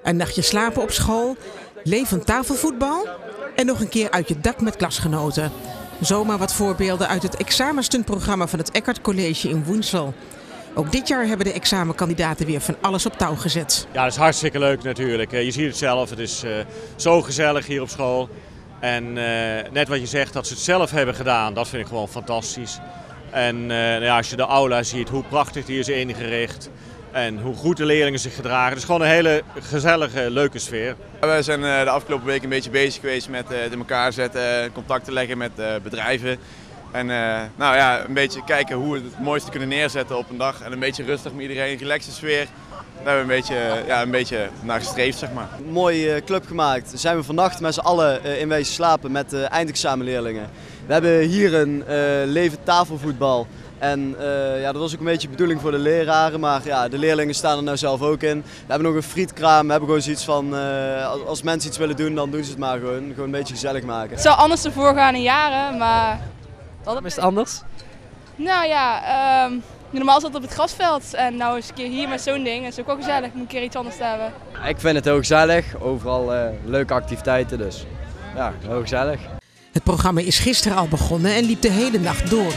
Een nachtje slapen op school, levend tafelvoetbal en nog een keer uit je dak met klasgenoten. Zomaar wat voorbeelden uit het examenstuntprogramma van het Eckart College in Woensel. Ook dit jaar hebben de examenkandidaten weer van alles op touw gezet. Ja, dat is hartstikke leuk natuurlijk. Je ziet het zelf, het is zo gezellig hier op school. En net wat je zegt, dat ze het zelf hebben gedaan, dat vind ik gewoon fantastisch. En als je de aula ziet, hoe prachtig die is ingericht en hoe goed de leerlingen zich gedragen. Het is gewoon een hele gezellige, leuke sfeer. We zijn de afgelopen week een beetje bezig geweest met het in elkaar zetten, contacten leggen met bedrijven. En een beetje kijken hoe we het mooiste kunnen neerzetten op een dag. En een beetje rustig met iedereen, een relaxe sfeer. Daar hebben we een beetje naar gestreefd, zeg maar. Een mooie club gemaakt. Zijn we vannacht met z'n allen in wezen slapen met eindexamenleerlingen. We hebben hier een levend tafelvoetbal. En dat was ook een beetje de bedoeling voor de leraren, maar ja, de leerlingen staan er nou zelf ook in. We hebben nog een frietkraam, we hebben gewoon zoiets van, als mensen iets willen doen, dan doen ze het maar gewoon. Gewoon een beetje gezellig maken. Het zou anders de voorgaande jaren, maar... Waarom is het anders? Nou ja, normaal zat het op het grasveld en nou eens een keer hier met zo'n ding. Het is ook wel gezellig om een keer iets anders te hebben. Ik vind het heel gezellig, overal leuke activiteiten, dus ja, heel gezellig. Het programma is gisteren al begonnen en liep de hele nacht door.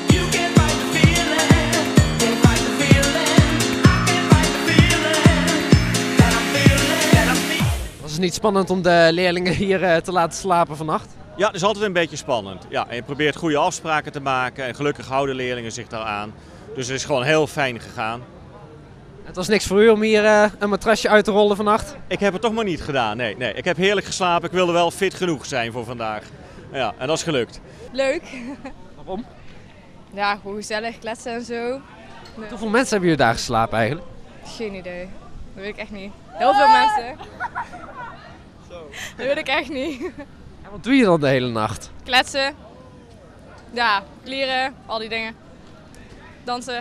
Was het niet spannend om de leerlingen hier te laten slapen vannacht? Ja, het is altijd een beetje spannend. Ja, en je probeert goede afspraken te maken en gelukkig houden leerlingen zich daaraan. Dus het is gewoon heel fijn gegaan. Het was niks voor u om hier een matrasje uit te rollen vannacht? Ik heb het toch maar niet gedaan, nee. Ik heb heerlijk geslapen, ik wilde wel fit genoeg zijn voor vandaag. Ja, en dat is gelukt. Leuk. Waarom? Ja, gewoon gezellig, kletsen en zo. Hoeveel mensen hebben jullie daar geslapen eigenlijk? Geen idee. Dat weet ik echt niet. Heel veel mensen. Dat weet ik echt niet. En wat doe je dan de hele nacht? Kletsen. Ja, kleren, al die dingen. Dansen.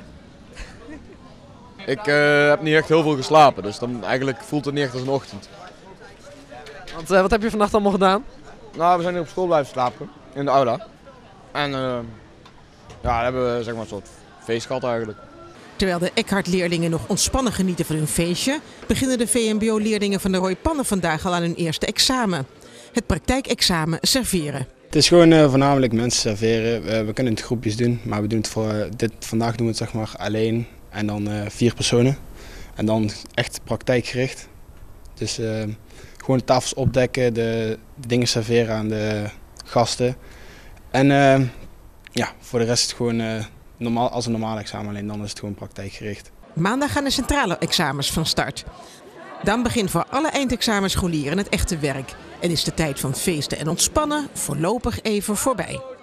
Ik heb niet echt heel veel geslapen, dus dan eigenlijk voelt het niet echt als een ochtend. Want wat heb je vannacht allemaal gedaan? Nou, we zijn hier op school blijven slapen, in de aula. En daar hebben we zeg maar een soort feest gehad eigenlijk. Terwijl de Eckart-leerlingen nog ontspannen genieten van hun feestje, beginnen de VMBO-leerlingen van de Roy Pannen vandaag al aan hun eerste examen. Het praktijkexamen serveren. Het is gewoon voornamelijk mensen serveren. We kunnen het groepjes doen, maar we doen het vandaag doen we het zeg maar alleen en dan 4 personen. En dan echt praktijkgericht. Dus gewoon de tafels opdekken, de dingen serveren aan de gasten. En voor de rest is het gewoon normaal, als een normaal examen, alleen dan is het gewoon praktijkgericht. Maandag gaan de centrale examens van start. Dan begint voor alle eindexamenscholieren het echte werk. En is de tijd van feesten en ontspannen voorlopig even voorbij.